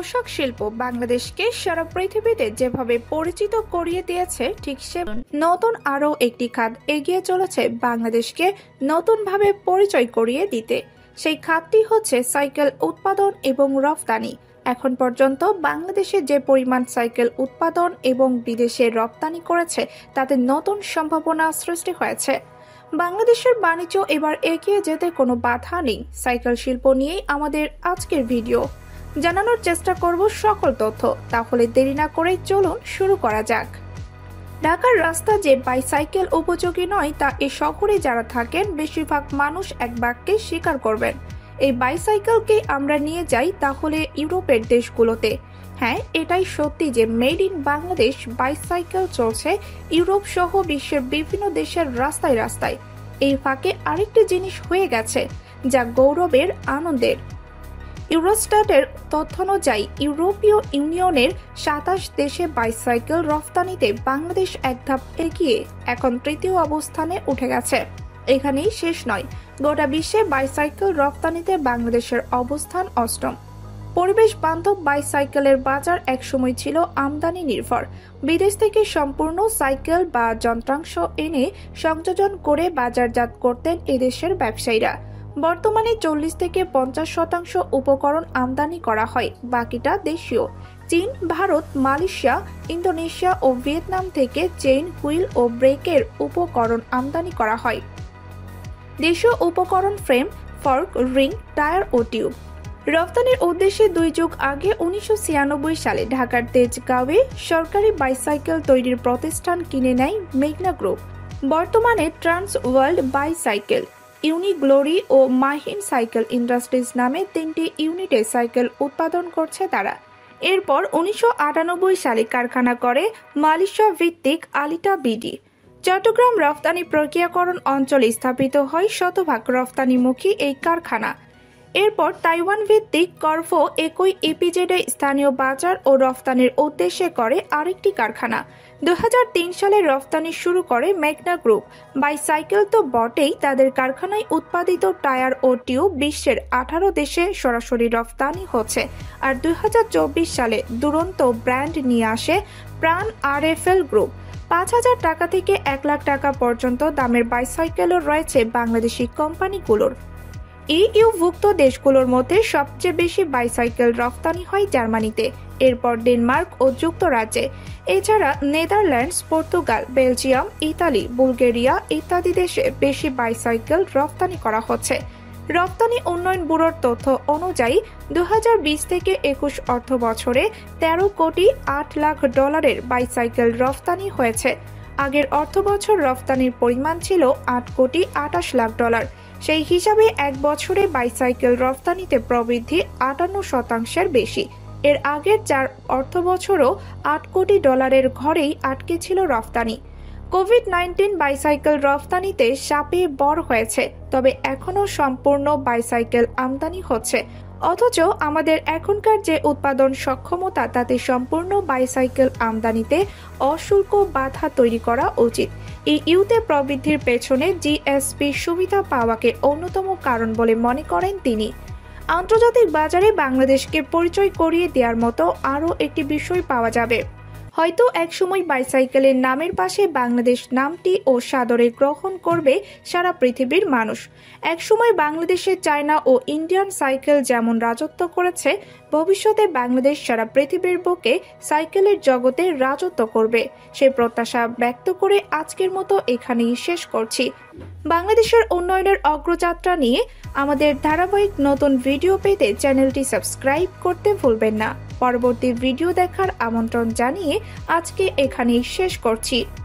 পোশাক শিল্প বাংলাদেশকে সারা পৃথিবীতে যেভাবে পরিচিত করিয়ে দিয়েছে, ঠিক সে নতুন আরও একটি খাত এগিয়ে চলেছে বাংলাদেশকে নতুনভাবে পরিচয় করিয়ে দিতে। সেই খাতটি হচ্ছে সাইকেল উৎপাদন এবং রফতানি। এখন পর্যন্ত বাংলাদেশে যে পরিমাণ সাইকেল উৎপাদন এবং বিদেশে রপ্তানি করেছে, তাতে নতুন সম্ভাবনা সৃষ্টি হয়েছে। বাংলাদেশের বাণিজ্য এবার এগিয়ে যেতে কোনো বাধা নেই। সাইকেল শিল্প নিয়েই আমাদের আজকের ভিডিও, জানানোর চেষ্টা করব সকল তথ্য। তাহলে দেরি না করে চলুন শুরু করা যাক। ঢাকার রাস্তা যে বাইসাইকেল উপযোগী নয়, তা এ শহরে যারা থাকেন বেশিরভাগ মানুষ এক বাক্যে স্বীকার করবেন। এই বাইসাইকেলকে আমরা নিয়ে যাই তাহলে ইউরোপের দেশগুলোতে। হ্যাঁ, এটাই সত্যি যে মেড ইন বাংলাদেশ বাইসাইকেল চলছে ইউরোপ সহ বিশ্বের বিভিন্ন দেশের রাস্তায় রাস্তায়। এই ফাঁকে আরেকটি জিনিস হয়ে গেছে, যা গৌরবের, আনন্দের। ইউরোস্ট্যাটের তথ্য অনুযায়ী ইউরোপীয় ইউনিয়নের ২৭ দেশে বাইসাইকেল রফতানিতে বাংলাদেশ এক ধাপ এগিয়ে এখন তৃতীয় অবস্থানে উঠে গেছে। এখানেই শেষ নয়, গোটা বিশ্বে বাইসাইকেল রফতানিতে বাংলাদেশের অবস্থান অষ্টম। পরিবেশ বান্ধব বাইসাইকেলের বাজার একসময় ছিল আমদানি নির্ভর। বিদেশ থেকে সম্পূর্ণ সাইকেল বা যন্ত্রাংশ এনে সংযোজন করে বাজারজাত করতেন এদেশের ব্যবসায়ীরা। বর্তমানে ৪০ থেকে ৫০% উপকরণ আমদানি করা হয়, বাকিটা দেশীয়। চীন, ভারত, মালয়েশিয়া, ইন্দোনেশিয়া ও ভিয়েতনাম থেকে চেইন, হুইল ও ব্রেকের উপকরণ আমদানি করা হয়। দেশীয় উপকরণ ফ্রেম, ফর্ক, রিং, টায়ার ও টিউব। রফতানির উদ্দেশ্যে ২ যুগ আগে ১৯৯৬ সালে ঢাকার তেজগাঁওয়ে সরকারি বাইসাইকেল তৈরির প্রতিষ্ঠান কিনে নেয় মেঘনা গ্রুপ। বর্তমানে ট্রান্স ওয়ার্ল্ড বাইসাইকেল, ইউনিগ্লোরি ও মাহিন সাইকেল ইন্ডাস্ট্রিজ নামে ৩টি ইউনিটে সাইকেল উৎপাদন করছে তারা। এরপর ১৯৯৮ সালে কারখানা করে মালয়েশিয়া ভিত্তিক আলিটা বিডি। চট্টগ্রাম রফতানি প্রক্রিয়াকরণ অঞ্চলে স্থাপিত হয় শতভাগ রফতানিমুখী এই কারখানা। এরপর তাইওয়ান ভিত্তিক কর্ভো একই ইপিজেডে স্থানীয় বাজার ও রফতানির উদ্দেশ্যে করে আরেকটি কারখানা। ২০০৩ সালে রফতানি শুরু করে মেঘনা গ্রুপ। বাইসাইকেল তো বটেই, তাদের কারখানায় উৎপাদিত টায়ার ও টিউব বিশ্বের ১৮ দেশে সরাসরি রফতানি হচ্ছে। আর ২০২৪ সালে দুরন্ত ব্র্যান্ড নিয়ে আসে প্রাণ আরএফএল গ্রুপ। ৫,০০০ টাকা থেকে ১ লাখ টাকা পর্যন্ত দামের বাইসাইকেলও রয়েছে বাংলাদেশি কোম্পানিগুলোর। ইইউভুক্ত দেশগুলোর মধ্যে সবচেয়ে বেশি বাইসাইকেল রফতানি হয় জার্মানিতে, এরপর ডেনমার্ক ও যুক্তরাজ্যে। এছাড়া Netherlands, Portugal, Belgium, Italy, Bulgaria ইত্যাদি দেশে বেশি বাইসাইকেল রফতানি করা হচ্ছে। রপ্তানি উন্নয়ন ব্যুরোর তথ্য অনুযায়ী ২০২০ থেকে ২১ অর্থ বছরে ১৩ কোটি ৮ লাখ ডলারের বাইসাইকেল রফতানি হয়েছে। আগের অর্থ বছর রফতানির পরিমাণ ছিল ৮ কোটি ২৮ লাখ ডলার। সেই হিসাবে এক বছরে বাইসাইকেল রফতানিতে প্রবৃদ্ধি ৫৮% বেশি। এর আগের ৪ অর্থ বছরও ৮ কোটি ডলারের ঘরেই আটকে ছিল রফতানি। কোভিড-১৯ বাইসাইকেল রফতানিতে সাপে বর হয়েছে, তবে এখনও সম্পূর্ণ বাইসাইকেল আমদানি হচ্ছে। অথচ আমাদের এখনকার যে উৎপাদন সক্ষমতা, তাতে সম্পূর্ণ বাইসাইকেল আমদানিতে অশুল্ক বাধা তৈরি করা উচিত। এই ইউতে প্রবৃদ্ধির পেছনে জিএসপি সুবিধা পাওয়াকে অন্যতম কারণ বলে মনে করেন তিনি। আন্তর্জাতিক বাজারে বাংলাদেশকে পরিচয় করিয়ে দেওয়ার মতো আরও একটি বিষয় পাওয়া যাবে। হয়তো একসময় বাইসাইকেলের নামের পাশে বাংলাদেশ নামটি ও সাদরে গ্রহণ করবে সারা পৃথিবীর মানুষ। একসময় বাংলাদেশে চায়না ও ইন্ডিয়ান সাইকেল যেমন রাজত্ব করেছে, ভবিষ্যতে বাংলাদেশ সারা পৃথিবীর বুকে সাইকেলের জগতে রাজত্ব করবে। সে প্রত্যাশা ব্যক্ত করে আজকের মতো এখানেই শেষ করছি। বাংলাদেশের উন্নয়নের অগ্রযাত্রা নিয়ে আমাদের ধারাবাহিক নতুন ভিডিও পেতে চ্যানেলটি সাবস্ক্রাইব করতে ভুলবেন না। পরবর্তী ভিডিও দেখার আমন্ত্রণ জানিয়ে আজকে এখানেই শেষ করছি।